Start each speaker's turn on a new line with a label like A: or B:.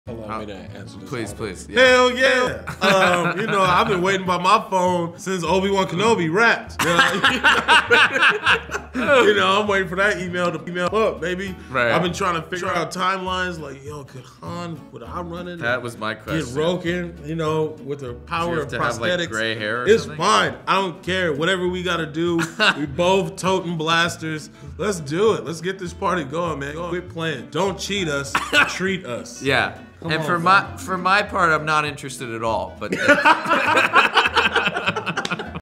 A: Allow me to answer this.
B: Please. Yeah.
A: Hell yeah. You know, I've been waiting by my phone since Obi-Wan Kenobi rapped. You know, I'm waiting for that email to email up, baby.
B: Right.
A: I've been trying to figure out timelines like, yo, could Han, would I run it?
B: That was my question.
A: Get Rokan, you know, with the power of prosthetics.
B: Have, like, gray hair or
A: it's
B: something?
A: fine. I don't care. Whatever we got to do, we both toting blasters. Let's do it. Let's get this party going, man. Quit playing. Don't cheat us. Treat us.
B: Yeah.
A: Come
B: and
A: on,
B: for my part, I'm not interested at all. But